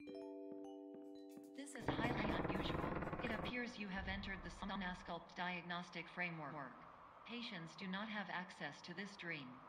This is highly unusual. It appears you have entered the Sonasculpt diagnostic framework. Patients do not have access to this dream.